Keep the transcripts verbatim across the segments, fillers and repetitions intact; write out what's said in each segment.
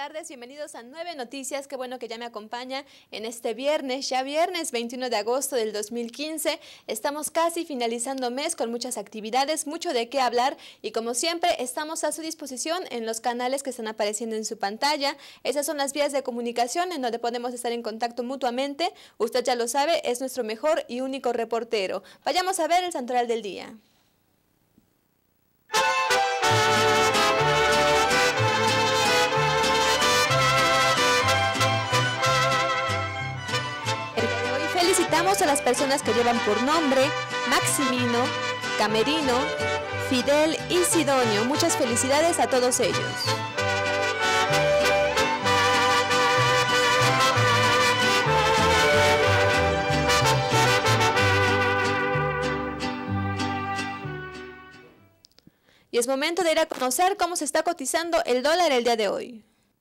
tardes, bienvenidos a Nueve Noticias, qué bueno que ya me acompaña en este viernes, ya viernes veintiuno de agosto del dos mil quince, estamos casi finalizando mes con muchas actividades, mucho de qué hablar y como siempre estamos a su disposición en los canales que están apareciendo en su pantalla. Esas son las vías de comunicación en donde podemos estar en contacto mutuamente, usted ya lo sabe, es nuestro mejor y único reportero. Vayamos a ver el santoral del día. Felicitamos a las personas que llevan por nombre Maximino, Camerino, Fidel y Sidonio. Muchas felicidades a todos ellos. Y es momento de ir a conocer cómo se está cotizando el dólar el día de hoy.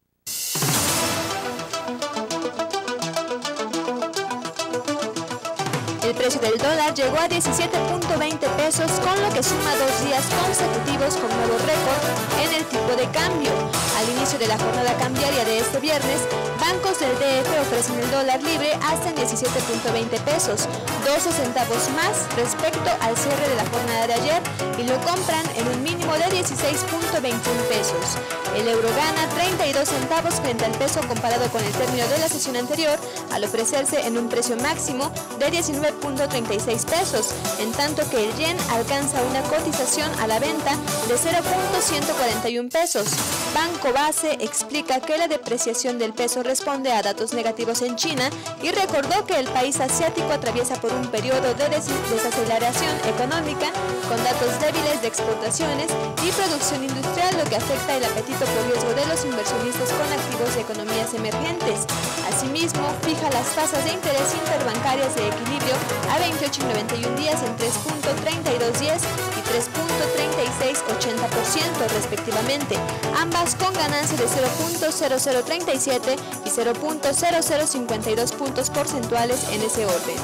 El precio del dólar llegó a diecisiete punto veinte pesos, con lo que suma dos días consecutivos con nuevo récord en el tipo de cambio. Al inicio de la jornada cambiaria de este viernes, bancos del D F ofrecen el dólar libre hasta en diecisiete punto veinte pesos, doce centavos más respecto al cierre de la jornada de ayer, y lo compran en un mínimo de dieciséis punto veintiuno pesos. El euro gana treinta y dos centavos frente al peso comparado con el término de la sesión anterior, al ofrecerse en un precio máximo de diecinueve punto treinta y seis pesos, en tanto que el yen alcanza una cotización a la venta de cero punto ciento cuarenta y uno pesos. Banco Base explica que la depreciación del peso responde a datos negativos en China y recordó que el país asiático atraviesa por un periodo de des desaceleración económica con datos débiles de exportaciones y producción industrial, lo que afecta el apetito por riesgo de los inversionistas con activos de economías emergentes. Asimismo, fija las tasas de interés interbancarias de equilibrio a veintiocho y noventa y uno días en tres punto treinta y dos diez y tres punto treinta y seis ochenta por ciento respectivamente, ambas con ganancia de cero punto cero cero treinta y siete y cero punto cero cero cincuenta y dos puntos porcentuales en ese orden.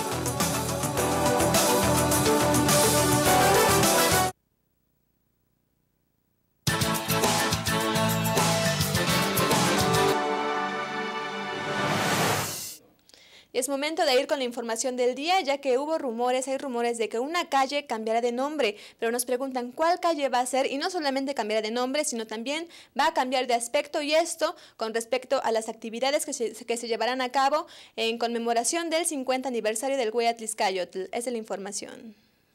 Es momento de ir con la información del día, ya que hubo rumores, hay rumores de que una calle cambiará de nombre, pero nos preguntan cuál calle va a ser, y no solamente cambiará de nombre, sino también va a cambiar de aspecto, y esto con respecto a las actividades que se, que se llevarán a cabo en conmemoración del cincuenta aniversario del Hueyatliscayotl. Esa es la información.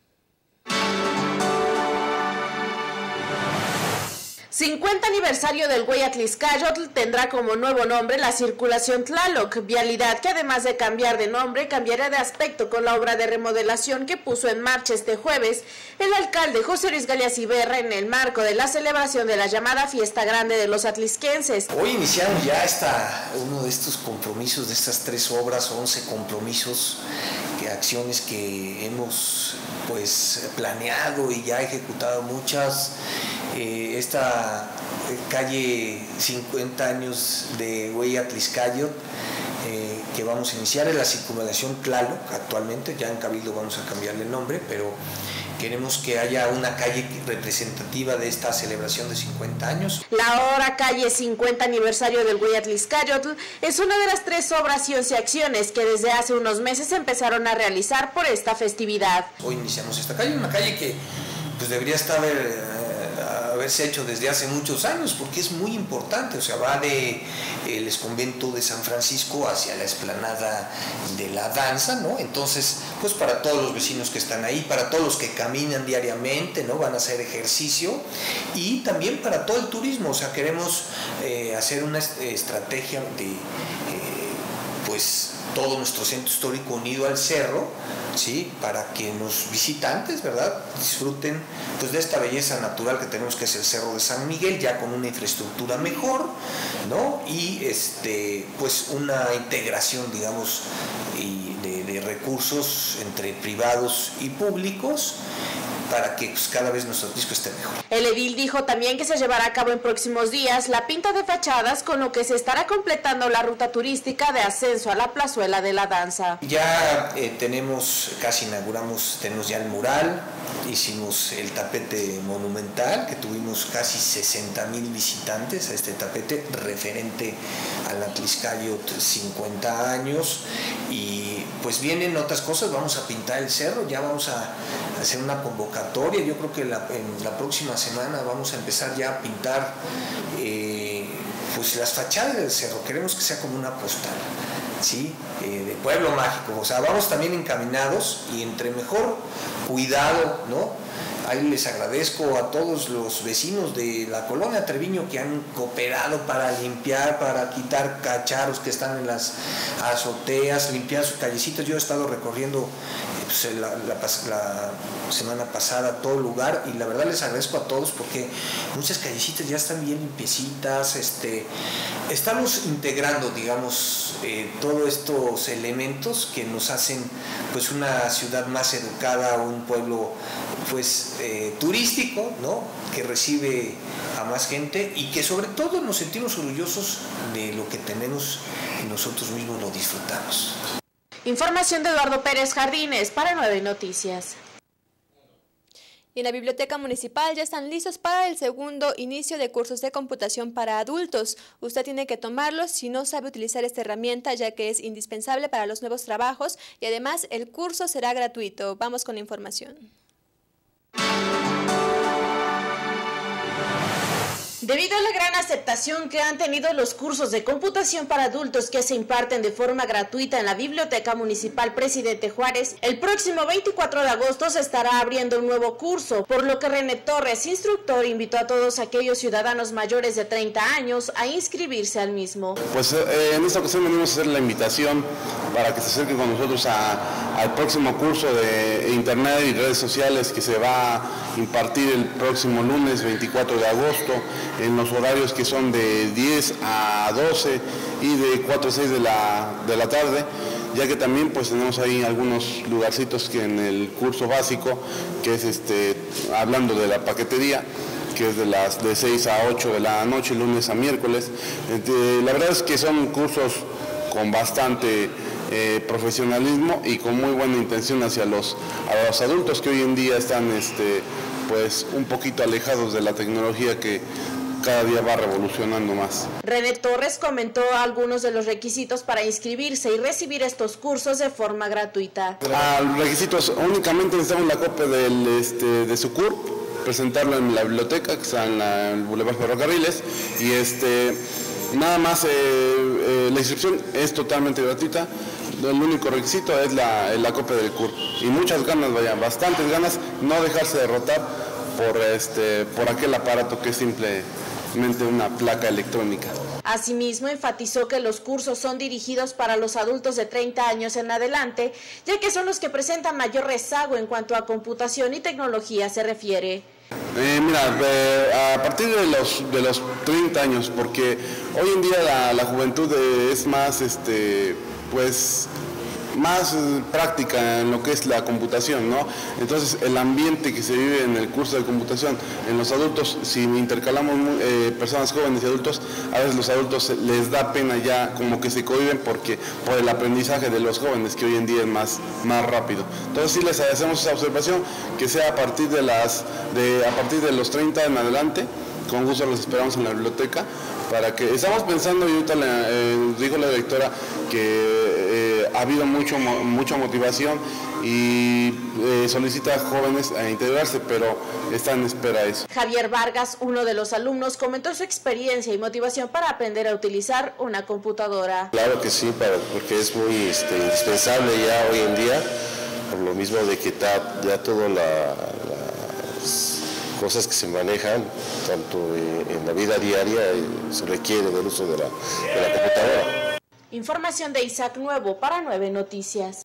cincuenta aniversario del Hueyatliscayotl tendrá como nuevo nombre la circulación Tlaloc, vialidad que además de cambiar de nombre, cambiará de aspecto con la obra de remodelación que puso en marcha este jueves el alcalde José Luis Galeas Iberra en el marco de la celebración de la llamada Fiesta Grande de los atlisquenses. Hoy iniciamos ya esta, uno de estos compromisos, de estas tres obras, once compromisos, que, acciones que hemos pues planeado y ya ejecutado muchas. Eh, esta calle cincuenta años de Hueyatliscayotl eh, que vamos a iniciar es la circunvalación Tlaloc. Actualmente ya en Cabildo vamos a cambiarle el nombre, pero queremos que haya una calle representativa de esta celebración de cincuenta años. La ahora calle cincuenta aniversario del Hueyatliscayotl es una de las tres obras y once acciones que desde hace unos meses empezaron a realizar por esta festividad. Hoy iniciamos esta calle, una calle que pues debería estar eh, haberse hecho desde hace muchos años, porque es muy importante, o sea, va de el exconvento de San Francisco hacia la explanada de la danza, ¿no? Entonces, pues para todos los vecinos que están ahí, para todos los que caminan diariamente, ¿no? Van a hacer ejercicio, y también para todo el turismo, o sea, queremos eh, hacer una estrategia de, eh, pues, todo nuestro centro histórico unido al cerro, ¿sí? Para que los visitantes, ¿verdad?, disfruten pues de esta belleza natural que tenemos, que es el Cerro de San Miguel, ya con una infraestructura mejor, ¿no? Y este pues una integración, digamos, y de, de recursos entre privados y públicos, para que pues, cada vez nuestro disco esté mejor. El edil dijo también que se llevará a cabo en próximos días la pinta de fachadas, con lo que se estará completando la ruta turística de ascenso a la plazuela de la danza. Ya eh, tenemos, casi inauguramos, tenemos ya el mural, hicimos el tapete monumental, que tuvimos casi sesenta mil visitantes a este tapete, referente al Atliscayot cincuenta años, y pues vienen otras cosas, vamos a pintar el cerro, ya vamos a hacer una convocatoria, yo creo que la, en la próxima semana vamos a empezar ya a pintar eh, pues las fachadas del cerro, queremos que sea como una postal, ¿sí? Eh, de pueblo mágico, o sea, vamos también encaminados y entre mejor cuidado, ¿no? Ahí les agradezco a todos los vecinos de la colonia Treviño que han cooperado para limpiar, para quitar cacharros que están en las azoteas, limpiar sus callecitas. Yo he estado recorriendo pues, la, la, la semana pasada todo el lugar y la verdad les agradezco a todos porque muchas callecitas ya están bien limpiecitas. Este, estamos integrando, digamos, eh, todos estos elementos que nos hacen pues una ciudad más educada, un pueblo pues eh, turístico, ¿no? Que recibe a más gente y que sobre todo nos sentimos orgullosos de lo que tenemos y nosotros mismos lo disfrutamos. Información de Eduardo Pérez Jardines para Nueve Noticias. Y en la Biblioteca Municipal ya están listos para el segundo inicio de cursos de computación para adultos. Usted tiene que tomarlos si no sabe utilizar esta herramienta, ya que es indispensable para los nuevos trabajos y además el curso será gratuito. Vamos con la información. Debido a la gran aceptación que han tenido los cursos de computación para adultos que se imparten de forma gratuita en la Biblioteca Municipal Presidente Juárez, el próximo veinticuatro de agosto se estará abriendo un nuevo curso, por lo que René Torres, instructor, invitó a todos aquellos ciudadanos mayores de treinta años a inscribirse al mismo. Pues eh, en esta ocasión venimos a hacer la invitación para que se acerquen con nosotros a, al próximo curso de Internet y redes sociales que se va a impartir el próximo lunes veinticuatro de agosto. En los horarios que son de diez a doce y de cuatro a seis de la, de la tarde, ya que también pues tenemos ahí algunos lugarcitos que en el curso básico, que es este, hablando de la paquetería, que es de las de seis a ocho de la noche, lunes a miércoles. Este, la verdad es que son cursos con bastante eh, profesionalismo y con muy buena intención hacia los, a los adultos que hoy en día están este, pues un poquito alejados de la tecnología que cada día va revolucionando más. René Torres comentó algunos de los requisitos para inscribirse y recibir estos cursos de forma gratuita. Ah, los requisitos, únicamente necesitamos la copia del, este, de su C U R P, presentarlo en la biblioteca que está en la, el Boulevard Ferrocarriles y este, nada más eh, eh, la inscripción es totalmente gratuita. El único requisito es la, la copia del C U R P y muchas ganas, vaya, bastantes ganas, no dejarse derrotar por, este, por aquel aparato que es simple una placa electrónica. Asimismo, enfatizó que los cursos son dirigidos para los adultos de treinta años en adelante, ya que son los que presentan mayor rezago en cuanto a computación y tecnología se refiere. Eh, mira, eh, a partir de los, de los treinta años, porque hoy en día la, la juventud es más, este, pues, más práctica en lo que es la computación, ¿no? Entonces el ambiente que se vive en el curso de computación, en los adultos, si intercalamos eh, personas jóvenes y adultos, a veces los adultos les da pena ya, como que se cohiben porque por el aprendizaje de los jóvenes, que hoy en día es más, más rápido. Entonces sí les hacemos esa observación, que sea a partir de las, de, a partir de los treinta en adelante. Con gusto los esperamos en la biblioteca para que, estamos pensando, y ahorita le, eh, dijo la directora que eh, ha habido mucho, mucha motivación y eh, solicita a jóvenes a integrarse, pero está en espera eso. Javier Vargas, uno de los alumnos, comentó su experiencia y motivación para aprender a utilizar una computadora. Claro que sí, para, porque es muy este, indispensable ya hoy en día, por lo mismo de que está ya toda la... la cosas que se manejan tanto en la vida diaria se requiere del uso de la, de la computadora. Información de Isaac Nuevo para Nueve Noticias.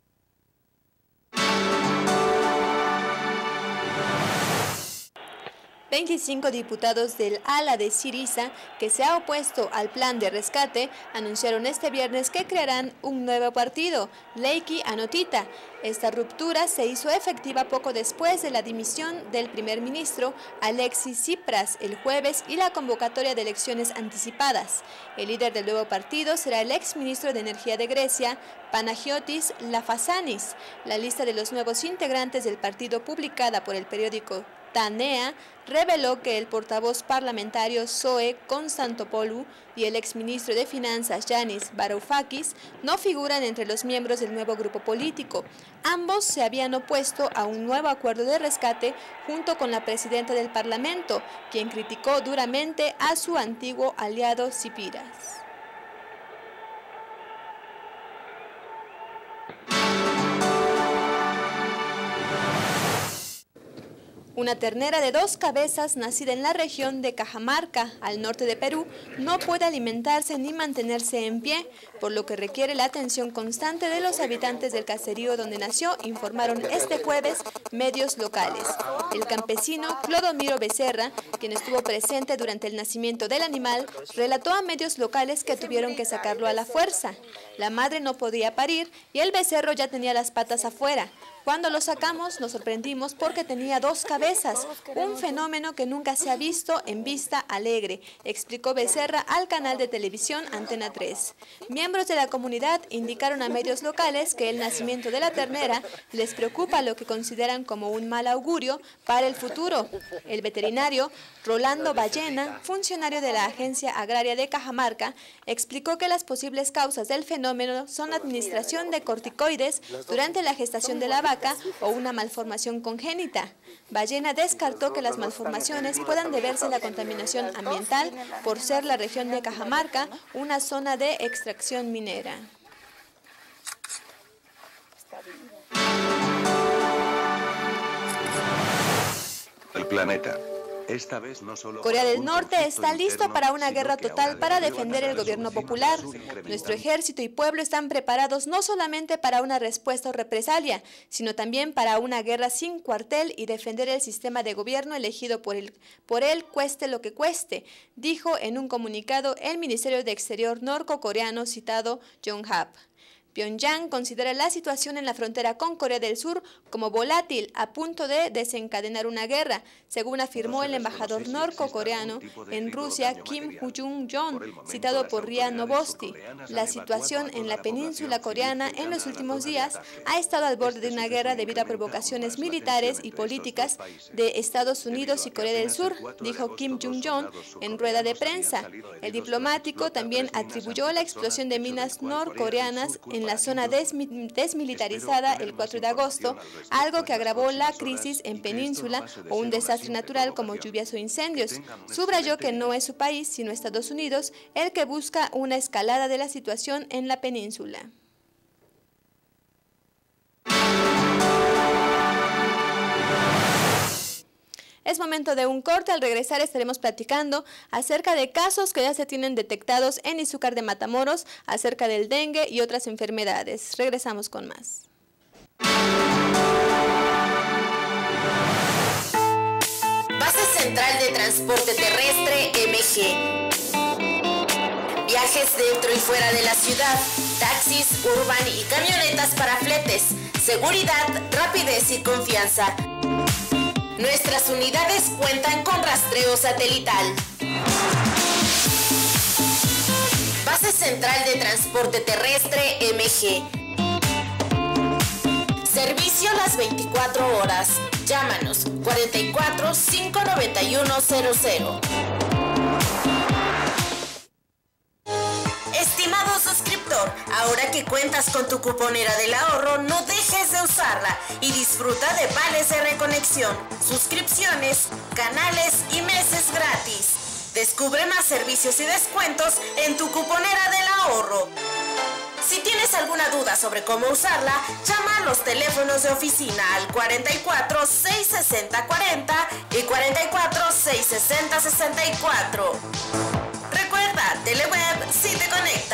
veinticinco diputados del ala de Syriza, que se ha opuesto al plan de rescate, anunciaron este viernes que crearán un nuevo partido, Leiki Anotita. Esta ruptura se hizo efectiva poco después de la dimisión del primer ministro Alexis Tsipras el jueves y la convocatoria de elecciones anticipadas. El líder del nuevo partido será el exministro de Energía de Grecia, Panagiotis Lafazanis. La lista de los nuevos integrantes del partido, publicada por el periódico Tanea, reveló que el portavoz parlamentario Zoe Konstantopoulou y el exministro de Finanzas Yanis Varoufakis no figuran entre los miembros del nuevo grupo político. Ambos se habían opuesto a un nuevo acuerdo de rescate junto con la presidenta del Parlamento, quien criticó duramente a su antiguo aliado Tsipras. Una ternera de dos cabezas nacida en la región de Cajamarca, al norte de Perú, no puede alimentarse ni mantenerse en pie, por lo que requiere la atención constante de los habitantes del caserío donde nació, informaron este jueves medios locales. El campesino Clodomiro Becerra, quien estuvo presente durante el nacimiento del animal, relató a medios locales que tuvieron que sacarlo a la fuerza. La madre no podía parir y el becerro ya tenía las patas afuera. Cuando lo sacamos nos sorprendimos porque tenía dos cabezas, un fenómeno que nunca se ha visto en Vista Alegre, explicó Becerra al canal de televisión Antena tres. Miembros de la comunidad indicaron a medios locales que el nacimiento de la ternera les preocupa, lo que consideran como un mal augurio para el futuro. El veterinario Rolando Ballena, funcionario de la Agencia Agraria de Cajamarca, explicó que las posibles causas del fenómeno son administración de corticoides durante la gestación de la vaca o una malformación congénita. Ballena descartó que las malformaciones puedan deberse a la contaminación ambiental por ser la región de Cajamarca una zona de extracción minera. El planeta. Esta vez no solo Corea del Norte está listo para una guerra total para defender el gobierno popular. Nuestro ejército y pueblo están preparados no solamente para una respuesta o represalia, sino también para una guerra sin cuartel y defender el sistema de gobierno elegido por él, por él cueste lo que cueste, dijo en un comunicado el Ministerio de Exterior norcoreano citado Yonhap. Pyongyang considera la situación en la frontera con Corea del Sur como volátil, a punto de desencadenar una guerra, según afirmó el embajador norcoreano en Rusia, Kim Hu-jung-jong, citado por R I A Novosti. La situación en la península coreana en los últimos días ha estado al borde de una guerra debido a provocaciones militares y políticas de Estados Unidos y Corea del Sur, dijo Kim Jong-jong en rueda de prensa. El diplomático también atribuyó la explosión de minas norcoreanas en en la zona desmilitarizada el cuatro de agosto, algo que agravó la crisis en península o un desastre natural como lluvias o incendios. Subrayó que no es su país, sino Estados Unidos, el que busca una escalada de la situación en la península. Es momento de un corte. Al regresar estaremos platicando acerca de casos que ya se tienen detectados en Izúcar de Matamoros, acerca del dengue y otras enfermedades. Regresamos con más. Base Central de Transporte Terrestre M G. Viajes dentro y fuera de la ciudad, taxis, urban y camionetas para fletes, seguridad, rapidez y confianza. Nuestras unidades cuentan con rastreo satelital. Base Central de Transporte Terrestre M G. Servicio las veinticuatro horas. Llámanos cuarenta y cuatro, cinco noventa y uno, cero cero. Estimado suscriptor, ahora que cuentas con tu cuponera del ahorro, no dejes de usarla y disfruta de vales de reconexión, suscripciones, canales y meses gratis. Descubre más servicios y descuentos en tu cuponera del ahorro. Si tienes alguna duda sobre cómo usarla, llama a los teléfonos de oficina al cuarenta y cuatro, seis sesenta, cuarenta y cuarenta y cuatro, seis sesenta, sesenta y cuatro. Recuerda, Teleweb sí te conecta.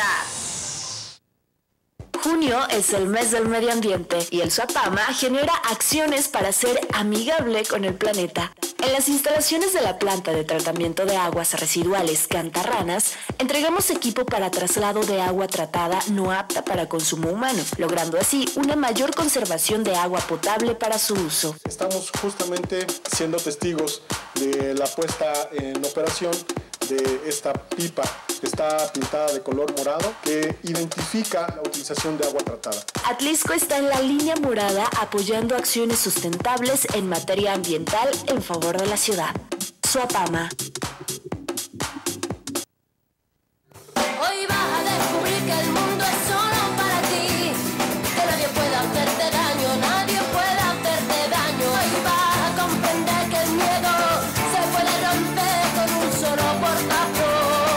Junio es el mes del medio ambiente y el SUAPAMA genera acciones para ser amigable con el planeta. En las instalaciones de la planta de tratamiento de aguas residuales Cantarranas, entregamos equipo para traslado de agua tratada no apta para consumo humano, logrando así una mayor conservación de agua potable para su uso. Estamos justamente siendo testigos de la puesta en operación de esta pipa que está pintada de color morado, que identifica la utilización de agua tratada. Atlisco está en la línea morada apoyando acciones sustentables en materia ambiental en favor de la ciudad. Suapama. Hoy vas a descubrir que el mundo es solo para ti, que nadie puede hacerte daño, nadie puede hacerte daño. Hoy vas a comprender que el miedo se puede romper con un solo portazo.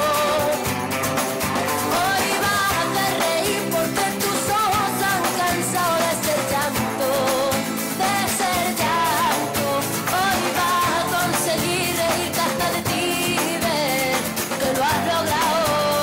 Hoy vas a hacer reír porque tus ojos han cansado de ser llanto, de ser llanto. Hoy vas a conseguir reír hasta de ti, ver que lo has logrado.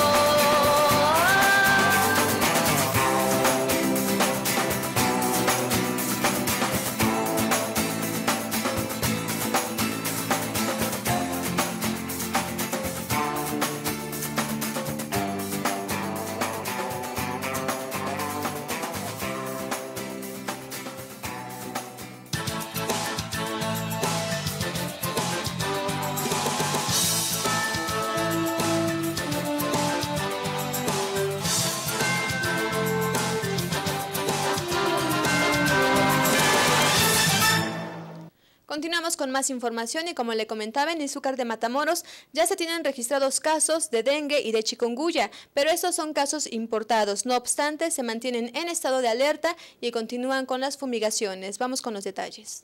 Continuamos con más información y como le comentaba, en Izúcar de Matamoros ya se tienen registrados casos de dengue y de chikungunya, pero estos son casos importados. No obstante, se mantienen en estado de alerta y continúan con las fumigaciones. Vamos con los detalles.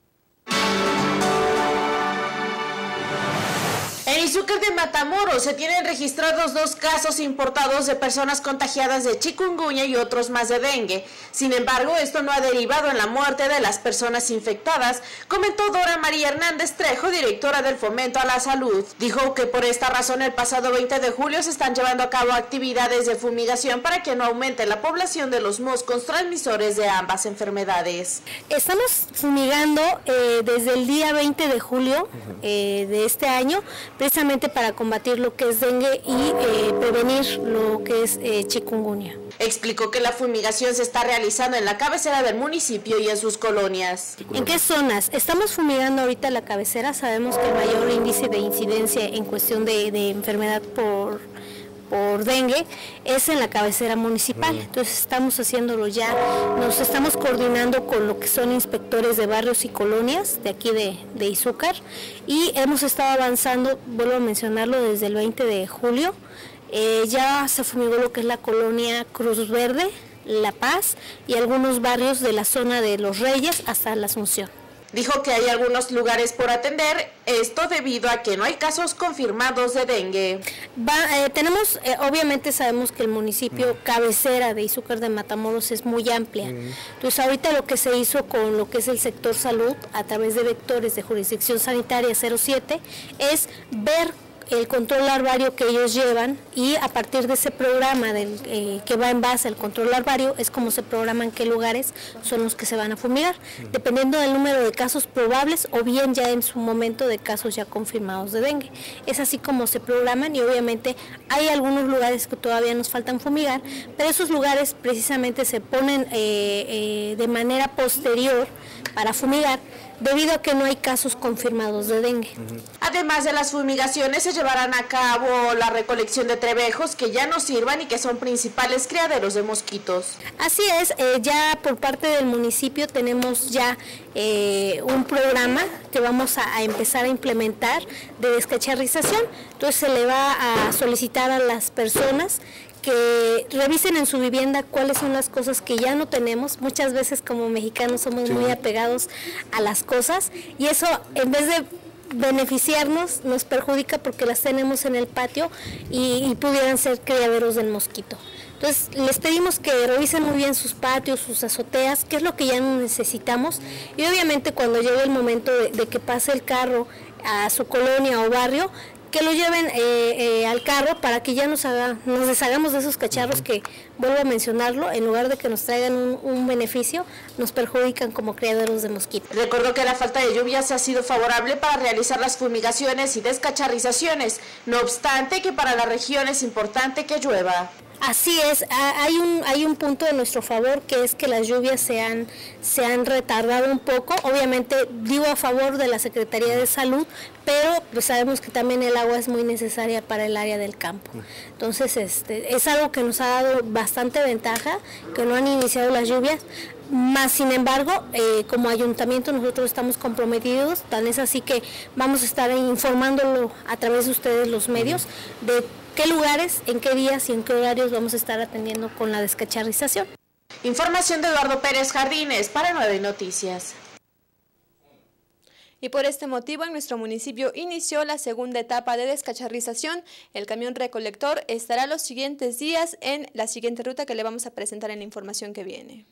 En Izúcar de Matamoros se tienen registrados dos casos importados de personas contagiadas de chikungunya y otros más de dengue. Sin embargo, esto no ha derivado en la muerte de las personas infectadas, comentó Dora María Hernández Trejo, directora del Fomento a la Salud. Dijo que por esta razón el pasado veinte de julio se están llevando a cabo actividades de fumigación para que no aumente la población de los moscos transmisores de ambas enfermedades. Estamos fumigando eh, desde el día veinte de julio eh, de este año, precisamente para combatir lo que es dengue y eh, prevenir lo que es eh, chikungunya. Explicó que la fumigación se está realizando en la cabecera del municipio y en sus colonias. ¿En qué zonas? Estamos fumigando ahorita la cabecera. Sabemos que el mayor índice de incidencia en cuestión de, de enfermedad por, por dengue es en la cabecera municipal. Entonces estamos haciéndolo ya. Nos estamos coordinando con lo que son inspectores de barrios y colonias de aquí de, de Izúcar y hemos estado avanzando, vuelvo a mencionarlo, desde el veinte de julio. Eh, ya se fumigó lo que es la colonia Cruz Verde, La Paz y algunos barrios de la zona de Los Reyes hasta la Asunción. Dijo que hay algunos lugares por atender, esto debido a que no hay casos confirmados de dengue. Va, eh, tenemos, eh, obviamente sabemos que el municipio cabecera de Izúcar de Matamoros es muy amplia. Entonces ahorita lo que se hizo con lo que es el sector salud a través de vectores de jurisdicción sanitaria cero siete es ver el control larvario que ellos llevan y a partir de ese programa del, eh, que va en base al control larvario es como se programan qué lugares son los que se van a fumigar, dependiendo del número de casos probables o bien ya en su momento de casos ya confirmados de dengue. Es así como se programan y obviamente hay algunos lugares que todavía nos faltan fumigar, pero esos lugares precisamente se ponen eh, eh, de manera posterior para fumigar, debido a que no hay casos confirmados de dengue. Además de las fumigaciones, se llevarán a cabo la recolección de trebejos que ya no sirvan y que son principales criaderos de mosquitos. Así es, eh, ya por parte del municipio tenemos ya eh, un programa que vamos a, a empezar a implementar de descacharrización. Entonces se le va a solicitar a las personas que revisen en su vivienda cuáles son las cosas que ya no tenemos. Muchas veces como mexicanos somos sí. muy apegados a las cosas y eso en vez de beneficiarnos nos perjudica porque las tenemos en el patio y, y pudieran ser criaderos del mosquito. Entonces les pedimos que revisen muy bien sus patios, sus azoteas, qué es lo que ya no necesitamos y obviamente cuando llegue el momento de, de que pase el carro a su colonia o barrio, que lo lleven eh, eh, al carro para que ya nos, haga, nos deshagamos de esos cacharros que, vuelvo a mencionarlo, en lugar de que nos traigan un, un beneficio, nos perjudican como criaderos de mosquitos. Recordó que la falta de lluvias ha sido favorable para realizar las fumigaciones y descacharrizaciones, no obstante que para la región es importante que llueva. Así es, hay un, hay un punto de nuestro favor, que es que las lluvias se han, se han retardado un poco. Obviamente digo a favor de la Secretaría de Salud, pero pues sabemos que también el agua es muy necesaria para el área del campo. Entonces este, es algo que nos ha dado bastante ventaja, que no han iniciado las lluvias. Más sin embargo, eh, como ayuntamiento nosotros estamos comprometidos, tan es así que vamos a estar informándolo a través de ustedes los medios de qué lugares, en qué días y en qué horarios vamos a estar atendiendo con la descacharrización. Información de Eduardo Pérez Jardines para Nueve Noticias. Y por este motivo en nuestro municipio inició la segunda etapa de descacharrización. El camión recolector estará los siguientes días en la siguiente ruta que le vamos a presentar en la información que viene.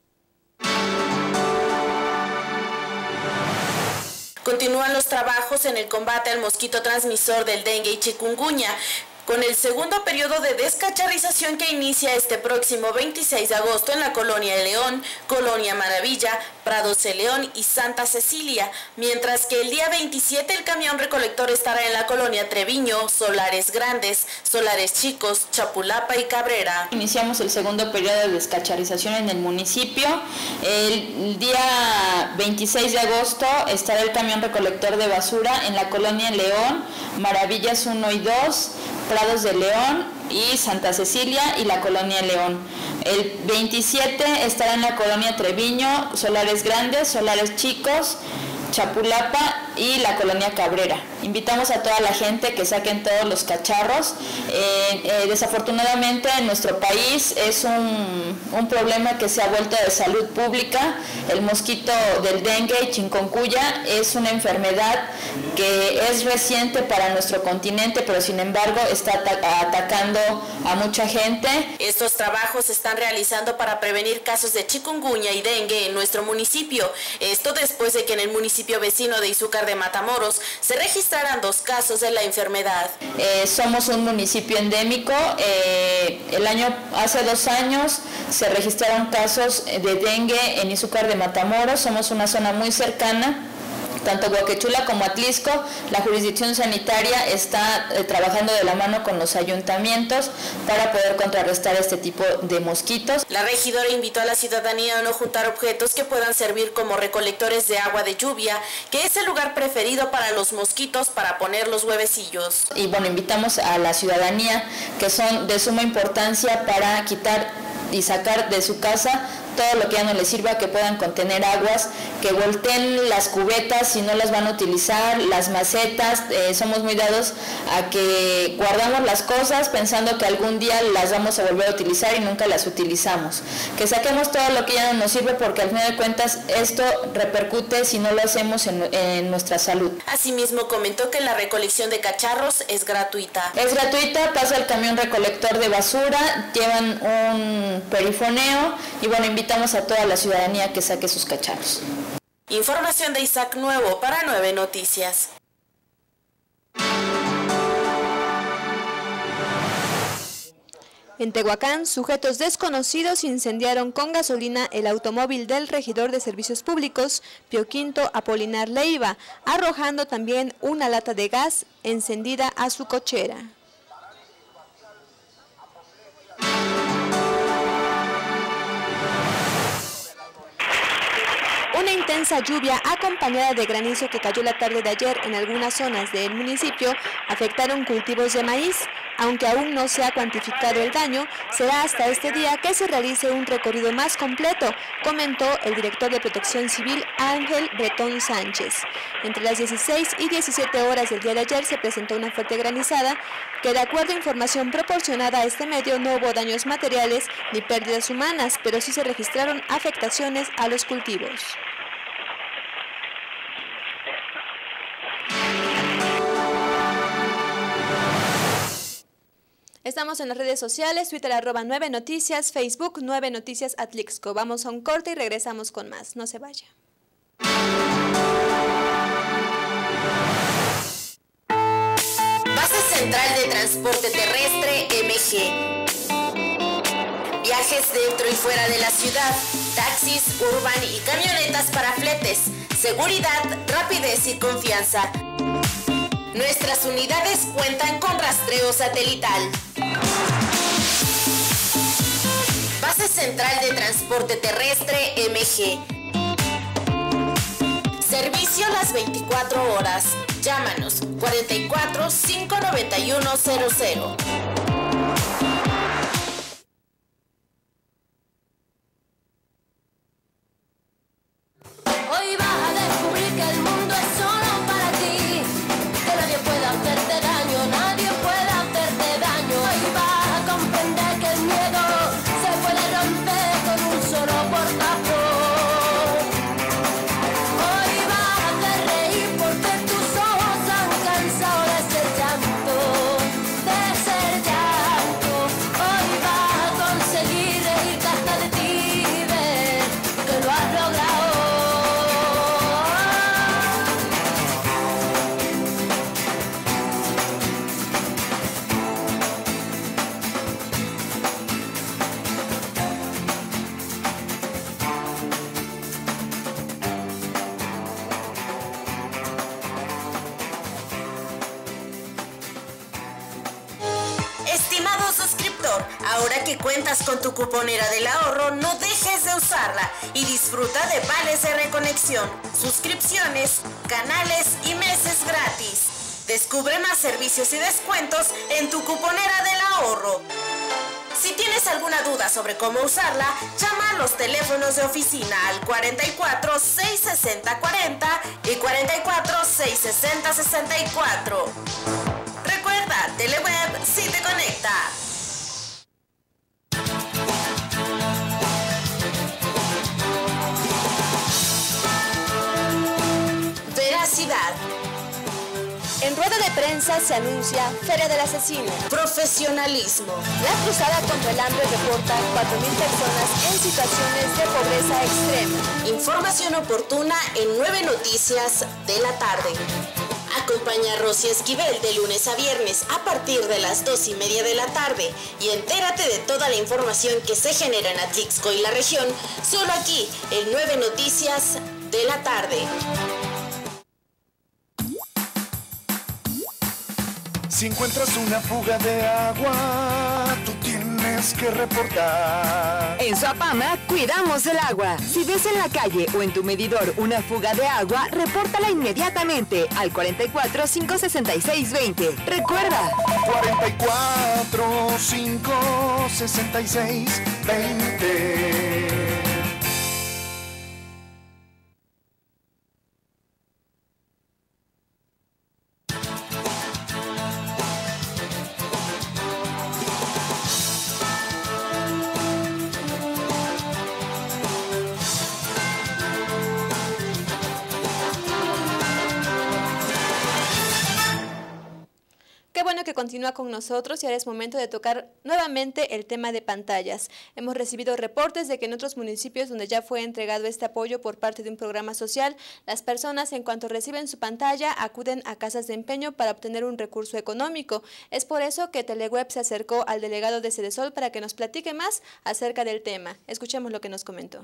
Continúan los trabajos en el combate al mosquito transmisor del dengue y chikungunya, con el segundo periodo de descacharrización que inicia este próximo veintiséis de agosto en la Colonia León, Colonia Maravilla, Prados de León y Santa Cecilia, mientras que el día veintisiete el camión recolector estará en la Colonia Treviño, Solares Grandes, Solares Chicos, Chapulapa y Cabrera. Iniciamos el segundo periodo de descacharrización en el municipio. El día veintiséis de agosto estará el camión recolector de basura en la Colonia León, Maravillas uno y dos, Prados de León y Santa Cecilia y la Colonia León. El veintisiete estará en la Colonia Treviño, Solares Grandes, Solares Chicos, Chapulapa y la Colonia Cabrera. Invitamos a toda la gente que saquen todos los cacharros. Eh, eh, desafortunadamente en nuestro país es un, un problema que se ha vuelto de salud pública. El mosquito del dengue y chikungunya es una enfermedad que es reciente para nuestro continente, pero sin embargo está ata- atacando a mucha gente. Estos trabajos se están realizando para prevenir casos de chikungunya y dengue en nuestro municipio. Esto después de que en el municipio vecino de Izúcar de Matamoros se registraran dos casos de la enfermedad. Eh, somos un municipio endémico. Eh, el año, hace dos años se registraron casos de dengue en Izúcar de Matamoros. Somos una zona muy cercana. Tanto Huaquechula como Atlisco, la jurisdicción sanitaria está eh, trabajando de la mano con los ayuntamientos para poder contrarrestar este tipo de mosquitos. La regidora invitó a la ciudadanía a no juntar objetos que puedan servir como recolectores de agua de lluvia, que es el lugar preferido para los mosquitos para poner los huevecillos. Y bueno, invitamos a la ciudadanía, que son de suma importancia para quitar y sacar de su casa todo lo que ya no les sirva, que puedan contener aguas, que volteen las cubetas si no las van a utilizar, las macetas. Eh, somos muy dados a que guardamos las cosas pensando que algún día las vamos a volver a utilizar y nunca las utilizamos. Que saquemos todo lo que ya no nos sirve, porque al final de cuentas esto repercute si no lo hacemos en, en nuestra salud. Asimismo comentó que la recolección de cacharros es gratuita. Es gratuita, pasa el camión recolector de basura, llevan un perifoneo y bueno, invitamos a toda la ciudadanía que saque sus cacharros. Información de Isaac Nuevo para Nueve Noticias. En Tehuacán, sujetos desconocidos incendiaron con gasolina el automóvil del regidor de Servicios Públicos, Pío Quinto Apolinar Leiva, arrojando también una lata de gas encendida a su cochera. Una intensa lluvia acompañada de granizo que cayó la tarde de ayer en algunas zonas del municipio afectaron cultivos de maíz. Aunque aún no se ha cuantificado el daño, será hasta este día que se realice un recorrido más completo, comentó el director de Protección Civil Ángel Bretón Sánchez. Entre las dieciséis y diecisiete horas del día de ayer se presentó una fuerte granizada que, de acuerdo a información proporcionada a este medio, no hubo daños materiales ni pérdidas humanas, pero sí se registraron afectaciones a los cultivos. Estamos en las redes sociales, Twitter arroba nueve noticias, Facebook nueve noticias Atlixco. Vamos a un corte y regresamos con más. No se vaya. Central de Transporte Terrestre M G. Viajes dentro y fuera de la ciudad, taxis, urban y camionetas para fletes, seguridad, rapidez y confianza. Nuestras unidades cuentan con rastreo satelital. Base Central de Transporte Terrestre M G. Servicio las veinticuatro horas. Llámanos cuarenta y cuatro, cinco noventa y uno, cero cero. Hoy vas a descubrir que el mundo es solo para ti, que nadie puede hacerte daño, nadie puede hacerte daño. Hoy vas a comprender que el miedo se puede romper con un solo portazo. Hoy vas a hacer reír porque tus ojos han cansado de ser llanto, de ser llanto. Hoy vas a conseguir reírte hasta de ti y ver que lo has logrado. Estimado suscriptor, ahora que cuentas con tu cuponera del ahorro, no dejes de usarla y disfruta de vales de reconexión, suscripciones, canales y meses gratis. Descubre más servicios y descuentos en tu cuponera del ahorro. Si tienes alguna duda sobre cómo usarla, llama a los teléfonos de oficina al cuarenta y cuatro, seis sesenta, cuarenta y cuarenta y cuatro, seis sesenta, sesenta y cuatro. Recuerda, Teleweb sí te conecta. Veracidad. En rueda de prensa se anuncia Feria del Asesino. Profesionalismo. La cruzada contra el hambre reporta cuatro mil personas en situaciones de pobreza extrema. Información oportuna en nueve Noticias de la tarde. Acompaña a Rosy Esquivel de lunes a viernes a partir de las dos y media de la tarde y entérate de toda la información que se genera en Atlixco y la región, solo aquí en nueve Noticias de la tarde. Si encuentras una fuga de agua, tú tienes que reportar. En Suapama, cuidamos el agua. Si ves en la calle o en tu medidor una fuga de agua, repórtala inmediatamente al cuarenta y cuatro, cinco sesenta y seis, veinte. Recuerda. cuarenta y cuatro, cinco sesenta y seis, veinte. Qué bueno que continúa con nosotros y ahora es momento de tocar nuevamente el tema de pantallas. Hemos recibido reportes de que en otros municipios donde ya fue entregado este apoyo por parte de un programa social, las personas en cuanto reciben su pantalla acuden a casas de empeño para obtener un recurso económico. Es por eso que Teleweb se acercó al delegado de Sedesol para que nos platique más acerca del tema. Escuchemos lo que nos comentó.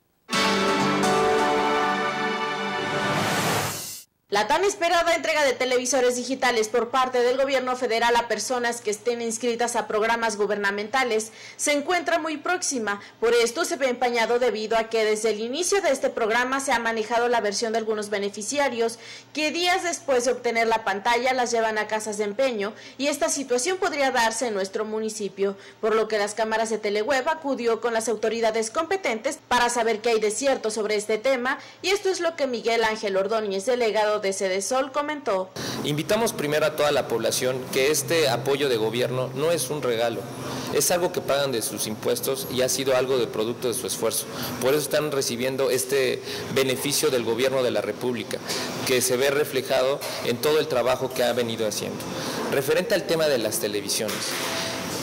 La tan esperada entrega de televisores digitales por parte del gobierno federal a personas que estén inscritas a programas gubernamentales se encuentra muy próxima. Por esto se ve empañado debido a que desde el inicio de este programa se ha manejado la versión de algunos beneficiarios que días después de obtener la pantalla las llevan a casas de empeño, y esta situación podría darse en nuestro municipio, por lo que las cámaras de Teleweb acudió con las autoridades competentes para saber qué hay de cierto sobre este tema, y esto es lo que Miguel Ángel Ordóñez, delegado de Sedesol, comentó. Invitamos primero a toda la población que este apoyo de gobierno no es un regalo, es algo que pagan de sus impuestos y ha sido algo de producto de su esfuerzo. Por eso están recibiendo este beneficio del gobierno de la República, que se ve reflejado en todo el trabajo que ha venido haciendo. Referente al tema de las televisiones,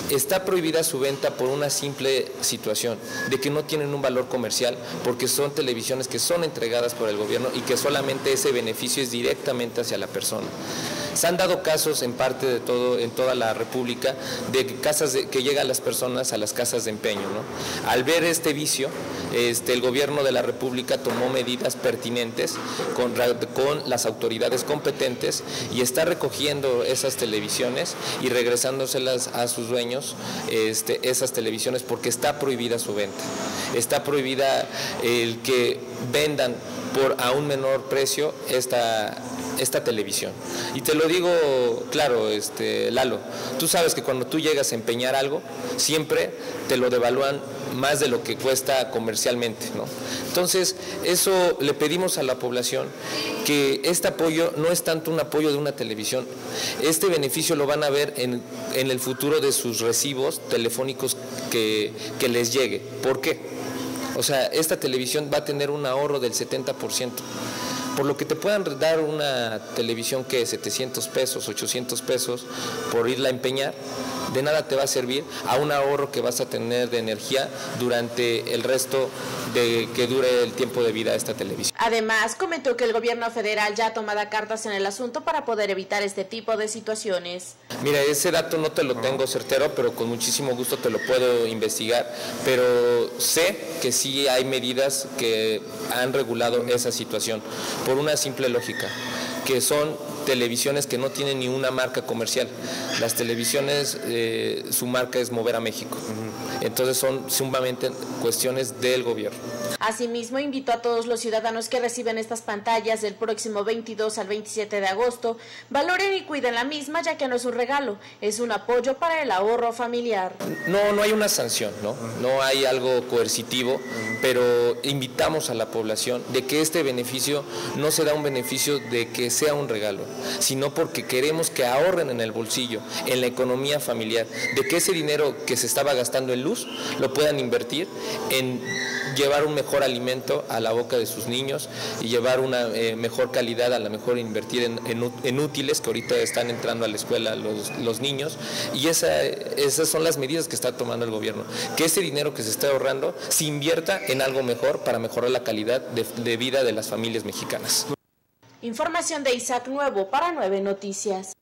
Está prohibida su venta por una simple situación, de que no tienen un valor comercial, porque son televisiones que son entregadas por el gobierno y que solamente ese beneficio es directamente hacia la persona. Se han dado casos en parte de todo, en toda la República, de casas de, que llegan las personas a las casas de empeño, ¿no? Al ver este vicio, este, el gobierno de la República tomó medidas pertinentes con, con las autoridades competentes y está recogiendo esas televisiones y regresándoselas a sus dueños, este, esas televisiones, porque está prohibida su venta. Está prohibida el que vendan por a un menor precio esta esta televisión. Y te lo digo claro, este, Lalo, tú sabes que cuando tú llegas a empeñar algo, siempre te lo devalúan más de lo que cuesta comercialmente, ¿no? Entonces, eso le pedimos a la población, que este apoyo no es tanto un apoyo de una televisión, este beneficio lo van a ver en, en el futuro de sus recibos telefónicos que, que les llegue. ¿Por qué? O sea, esta televisión va a tener un ahorro del setenta por ciento. Por lo que te puedan dar una televisión que es setecientos pesos, ochocientos pesos por irla a empeñar, de nada te va a servir a un ahorro que vas a tener de energía durante el resto de que dure el tiempo de vida de esta televisión. Además, comentó que el gobierno federal ya ha tomado cartas en el asunto para poder evitar este tipo de situaciones. Mira, ese dato no te lo tengo certero, pero con muchísimo gusto te lo puedo investigar, pero sé que sí hay medidas que han regulado esa situación por una simple lógica, que son televisiones que no tienen ni una marca comercial. Las televisiones, eh, su marca es Mover a México. Entonces son sumamente cuestiones del gobierno. Asimismo, invitó a todos los ciudadanos que reciben estas pantallas del próximo veintidós al veintisiete de agosto, valoren y cuiden la misma, ya que no es un regalo, es un apoyo para el ahorro familiar. No, no hay una sanción, ¿no? No hay algo coercitivo, pero invitamos a la población de que este beneficio no será un beneficio de que sea un regalo, sino porque queremos que ahorren en el bolsillo, en la economía familiar, de que ese dinero que se estaba gastando en luz lo puedan invertir en llevar un mejor alimento a la boca de sus niños y llevar una eh, mejor calidad, a lo mejor invertir en, en, en útiles que ahorita están entrando a la escuela los, los niños, y esa, esas son las medidas que está tomando el gobierno, que ese dinero que se está ahorrando se invierta en algo mejor para mejorar la calidad de, de vida de las familias mexicanas. Información de Isaac Nuevo para Nueve Noticias.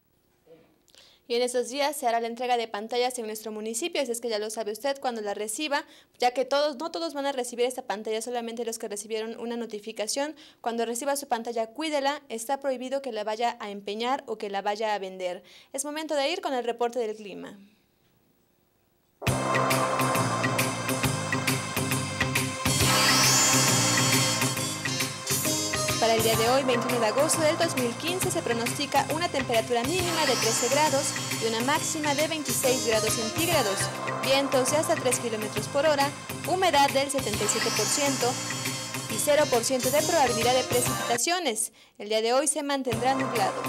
Y en estos días se hará la entrega de pantallas en nuestro municipio, así es que ya lo sabe usted cuando la reciba, ya que todos, no todos van a recibir esta pantalla, solamente los que recibieron una notificación. Cuando reciba su pantalla, cuídela, está prohibido que la vaya a empeñar o que la vaya a vender. Es momento de ir con el reporte del clima. Para el día de hoy, veintiuno de agosto del dos mil quince, se pronostica una temperatura mínima de trece grados y una máxima de veintiséis grados centígrados, vientos de hasta tres kilómetros por hora, humedad del setenta y siete por ciento y cero por ciento de probabilidad de precipitaciones. El día de hoy se mantendrá nublado.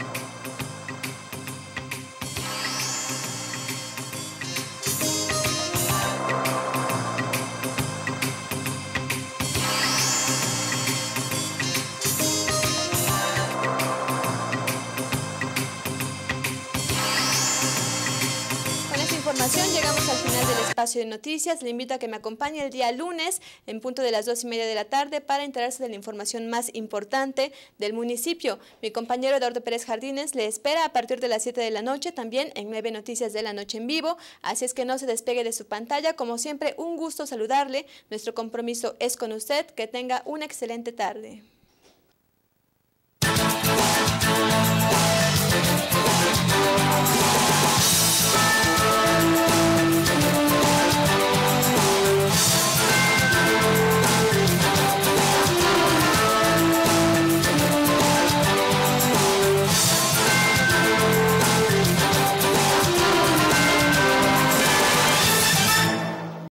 Llegamos al final del espacio de noticias. Le invito a que me acompañe el día lunes en punto de las dos y media de la tarde para enterarse de la información más importante del municipio. Mi compañero Eduardo Pérez Jardines le espera a partir de las siete de la noche, también en Nueve Noticias de la Noche en vivo. Así es que no se despegue de su pantalla. Como siempre, un gusto saludarle. Nuestro compromiso es con usted. Que tenga una excelente tarde.